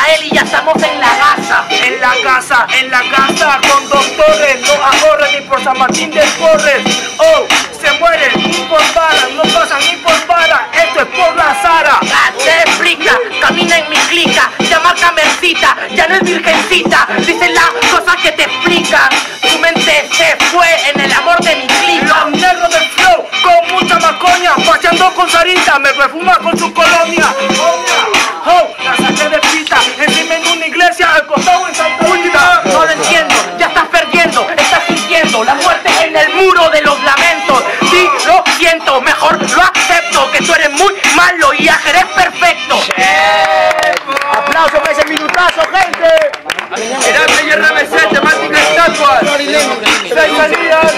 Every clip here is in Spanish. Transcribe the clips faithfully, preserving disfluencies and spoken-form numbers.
Rafael y ya estamos en la casa. En la casa, en la casa, con doctores, no ahorran ni por San Martín de Porres. Oh, se mueren ni por bala, no pasan ni por bala, esto es por la Sara. Ah, te explica, camina en mi clica, llama Camercita, ya no es virgencita, dice las cosas que te explican. Tu mente se fue en el amor de mi clica. Los negros del flow, con mucha macoña, paseando con Sarita, me perfuma con su colonia. Oh, la saqué de pita, encima en una iglesia, al costado en Santa Última. No lo entiendo, ya estás perdiendo, estás sintiendo la muerte en el muro de los lamentos. Sí, lo siento, mejor lo acepto, que tú eres muy malo y Ajer es perfecto. Aplauso para ese minutazo, gente. Mirate y R M C, temática estatua. Seis salidas.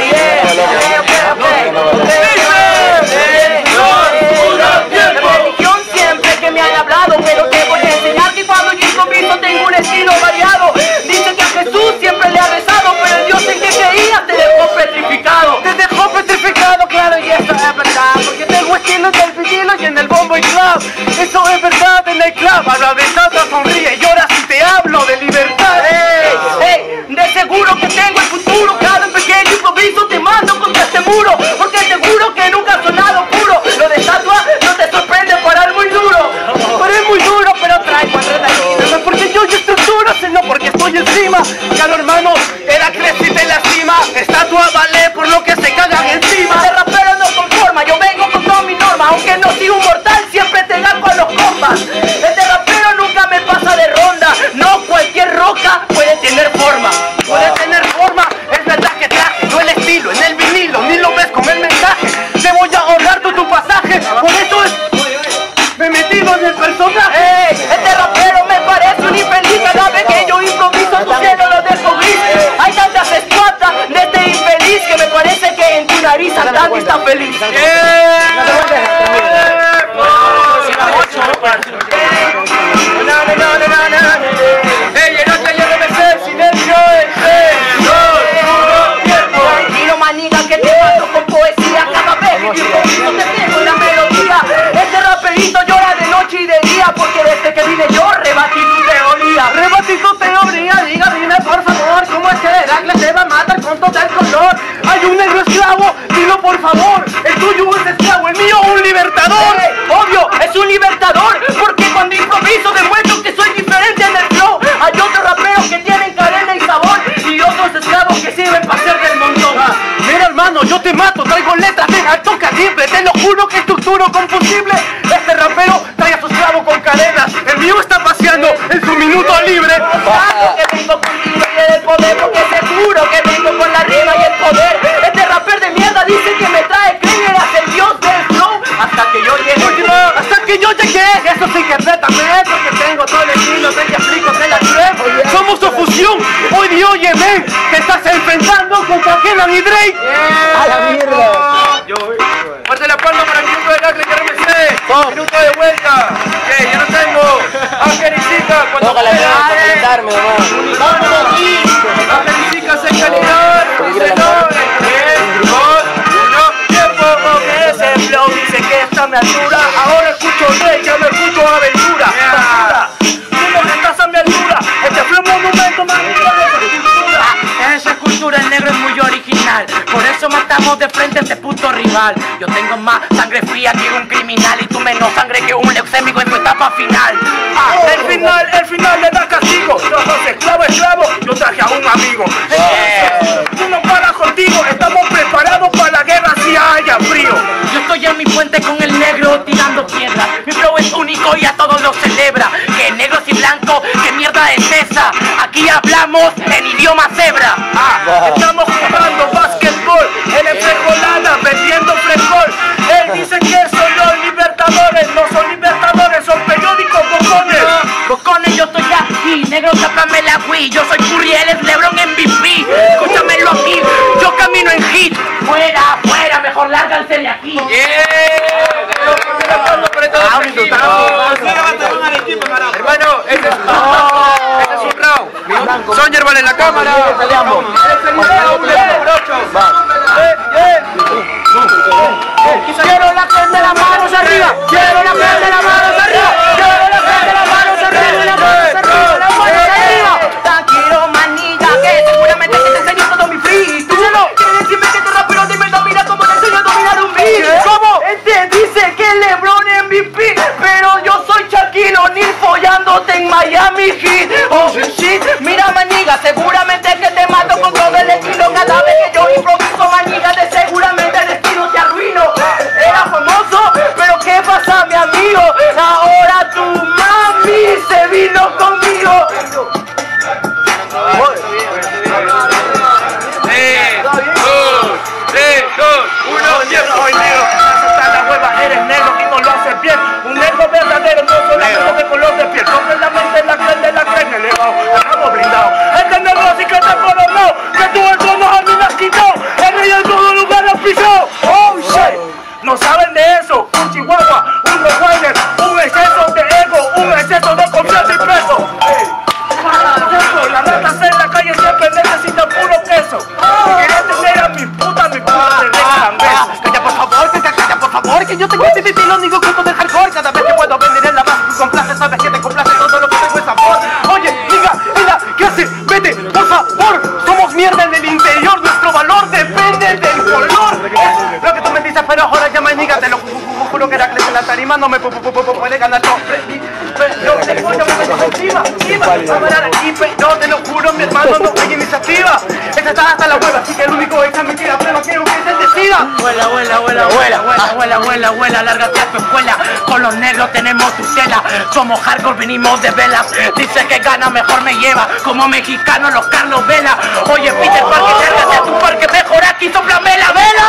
La religión siempre que me han hablado, pero te voy a enseñar que cuando yo improviso tengo un estilo variado. Dice que a Jesús siempre le ha rezado, pero el Dios en que creía te dejó petrificado. Te dejó petrificado, claro, y eso es verdad, porque tengo estilos del vinilo y en el bombo y club. Eso es verdad en el club. Habla de tanta sonríe y ahora sí te hablo de libertad. Hey, hey, de seguro que tengo el futuro. Cada pequeño improviso te mando contra este muro, porque seguro que nunca ha sonado puro. Lo de estatua no te sorprende parar muy duro. Pero es muy duro, pero traigo adrenalina. No es porque yo yo estructuro, sino porque estoy encima. Claro, hermano, era crecer en la cima. Estatua vale por lo que se cagan encima. Este rapero no conforma, yo vengo con toda mi norma. Aunque no soy un mortal, siempre te gasto a los compas. Este rapero nunca me pasa de ronda. No cualquier roca puede tener forma. Puede tener forma, es verdad que traje yo el estilo en el vinilo, ni lo ves con el mensaje. Te voy a ahorrar tú tu pasaje, por eso es... me he metido en el personaje. Hey, este rapero me parece un infeliz. Cada vez que yo improviso tu cielo lo dejo gris. Hay tantas estatuas de este infeliz que me parece que en tu nariz Santana está feliz. Tranquilo, maniga, que te mando con poesía. Cada vez que yo improviso te tengo la melodía. Este raperito llora de noche y de día, porque desde que vine yo rebatí tu teoría. Rebatí tu teoría, diga, dime por favor, ¿cómo es que Heracles te va a matar con todo el color? Hay un negro esclavo, dilo por favor, el tuyo es esclavo, el mío un libertador. Hey, obvio, es un libertador, porque cuando improviso demuestro que soy diferente en el flow. Hay otros raperos que tienen cadena y sabor, y otros esclavos que sirven para ser del montón. Ah, mira hermano, yo te mato, traigo letras de alto calibre, te lo juro que estructuro combustible. Este rapero trae a su esclavo con cadenas, el mío está paseando en su minuto libre. Claro que vengo contigo y el poder, porque seguro que vengo con la rima y el poder. Este rapper de mierda dice que me trae creyeras el dios del flow, hasta que yo llegue. Hasta que yo llegué, eso sí que rétame, porque tengo todo el estilo, te explico, te la creo. Somos su fusión, hoy de hoy ven, te estás enfrentando contra Kenan y Drake. A la mierda. Fuerte la palma para el minuto de Heracles que R M C. Minuto de vuelta. Que ya no tengo. Ángel y Zika, cuando Tócala, quieras. para calentarme, hermano. Vamos aquí. Ángel y Zika se calidad. Dice no. tres, dos, uno, tiempo. Porque ese flow dice que está a mi altura. Ahora escucho rey, ya no escucho aventura. Basura. Dime que estás a mi altura. Este flow es un monumento, manito de esa cultura. Esa escultura el negro es muy original, por eso matamos de frente a este puto rival. Yo tengo más sangre fría que un criminal y tú menos sangre que un leucémico en tu etapa final. Ah, el final, el final le da castigo. Los dos esclavo, esclavo, yo traje a un amigo. Yeah. Tú no paras contigo, estamos preparados para la guerra si haya frío. Yo estoy en mi puente con el negro tirando piedras. Mi flow es único y a todos lo celebra. Que negros y blancos, que mierda es esa. Aquí hablamos en idioma cebra. Ah, estamos jugando básquetbol en el Frejolana, vendiendo frescol. Él dice que son los libertadores, no son libertadores, son periódicos bocones. Cocones, yo estoy aquí, negro, sácame la Wii. Yo soy Curry, él es LeBron M V P. Escúchamelo aquí, yo camino en hit. Fuera, fuera, mejor lárganse de aquí. Hermano, ese es un round. Songer vale en la cámara. Quiero la gente de las manos arriba. Quiero la gente de las manos arriba. Quiero la gente de las manos arriba. piso. Oh shit. No saben de eso. Un chihuahua, un rottweiler, un exceso de ego, un exceso de confianza y peso. Hey. Las ratas en la calle siempre necesitan puro queso. Quieres tener a mi puta, mi puta te dejan besos. Calla por favor, que calla por favor, que yo tengo este pipí, lo único culto del hardcore. Cada vez que puedo vender en la base, me complace, sabes que te complace todo lo que tengo es sabor. Oye, diga, mira, ¿qué haces? Vete, por favor. Somos mierda en el interior, nuestro valor depende del color. Es lo que tú me dices, pero ahora ya me niga, te lo juro que Heracles en la tarima no me puede ganar. Yo te puedo ganar encima, encima, no te lo juro, mi hermano, no hay iniciativa. Esta está hasta la hueva, así que el único es mentira, pero quiero que se decida. Vuela, vuela, vuela, vuela, vuela, vuela, vuela, vuela, lárgate a tu escuela. Con los negros tenemos tutela, somos hardcore, venimos de velas. Dice que gana, mejor me lleva, como mexicano los Carlos Vela. Oye, Peter Parker, lárgate a tu parque, mejor aquí soplame la vela.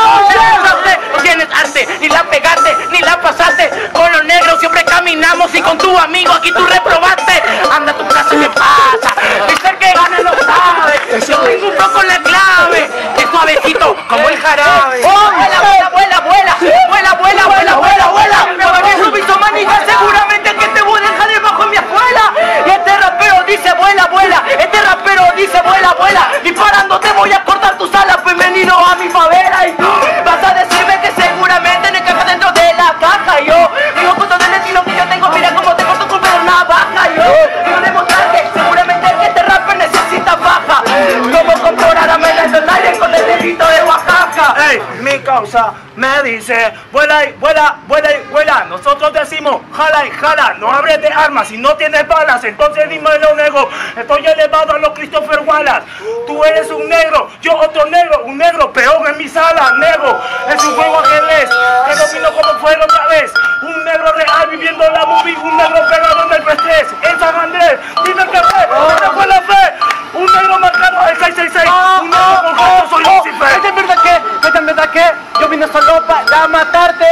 No tienes arte, ni la pegaste, ni la pasaste. Con los negros siempre caminamos y con tu amigo aquí tú reprobaste. Anda a tu casa, ¿qué pasa? Dice que gana, lo sabe. Yo tengo un poco la clave, es suavecito como el jarabe. ¡Oh, vuela, vuela, vuela, vuela! ¡Vuela, vuela, vuela, vuela, vuela! Me van a subir su manija, seguramente que te voy a dejar debajo de mi escuela. Y este rapero dice vuela, vuela. Este rapero dice vuela, vuela. Disparando te voy a cortar tus alas, bienvenido a mi favela. Y tú vas a decirme que seguramente no encaja dentro de la caja. Yo digo punto del estilo que yo tengo, mira cómo te corto con una baja. Yo quiero demostrarte seguramente que este rapper necesita baja. Como comprobar a Mela en aire con el delito de Oaxaca. Ey, mi causa me dice, vuela y vuela, vuela y vuela. Nosotros decimos, jala y jala, no hables de armas. Si no tienes balas, entonces dímelo, nego. Estoy elevado a los Christopher Wallace. Tú eres un negro, yo otro negro, un negro peón en mi sala, nego. Es un juego ajedrez, que domino como fue la otra vez. Un negro real viviendo la movie, un negro pegado en el estrés. En San Andrés, dime que fue, ¿dónde fue la fe? Un negro marcado al seis seis seis, un negro con gato, soy Lucifer. ¿Es de verdad que? ¿Es de verdad que? Yo vine solo para matarte.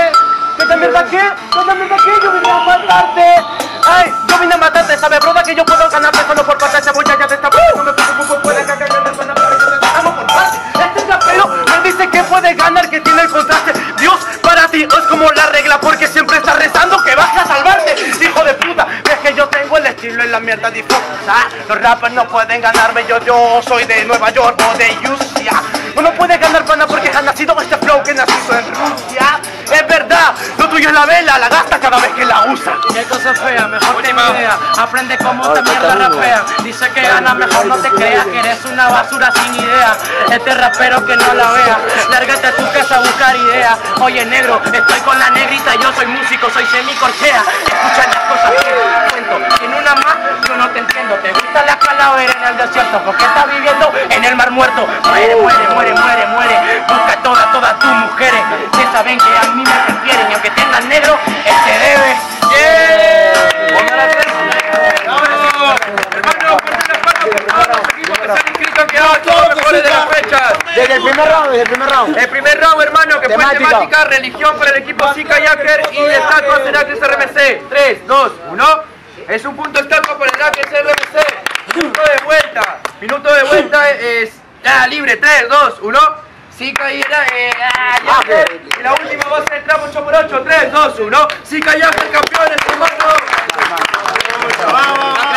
¿Es de verdad que? ¿Es de verdad que? Yo vine a matarte. Ay, yo vine a matarte, ¿sabes, broda? Que yo puedo ganarte solo por parte de esa muchacha de esta puta. No me preocupo, puede cagar, no me puede vamos por parte. Este rapero me dice que puede ganar, que tiene el contraste. Dios para ti es como la regla, porque siempre estás rezando que vas a salvarte. Hijo de puta, es que yo tengo el estilo en la mierda difusa. Los rappers no pueden ganarme, yo, yo soy de Nueva York o de Rusia. No me puedes ganar, pana, porque has nacido este flow que nacido en Rusia. Es verdad, lo tuyo es la vela, la gasta cada vez que la usa. Qué cosa fea, mejor te idea. Aprende cómo esta mierda rapea. Dice que gana, mejor no te creas que eres una basura sin idea. Este rapero que no la vea, lárgate a tu casa a buscar ideas. Oye, negro, estoy con la negrita, yo soy músico, soy semicorchea. Escucha las cosas que te cuento, en una más yo no te entiendo. Te gusta la calavera en el desierto porque estás viviendo en el mar muerto. Muere, muere, muere, muere, muere. Busca todas, todas tus mujeres que saben que a mí me prefieren. Y aunque tengan negro, él se debe. ¡Yeah! Hermano, fuerte las manos por todos los equipos que se han inscrito, que hagan todos los mejores de las fechas. Desde el primer round, desde el primer round. El primer round, hermano, que fue Temática. temática, religión para el equipo Zika Yaker y estatua Heracles R M C. tres, dos, uno. Es un punto estatua para Heracles R M C. Minuto de vuelta. Minuto de vuelta es ya libre. tres, dos, uno. Zika y Yaker. Y la última va a ser el tramo ocho por ocho. tres, dos, uno. Zika Yaker, campeones, hermano. Vamos.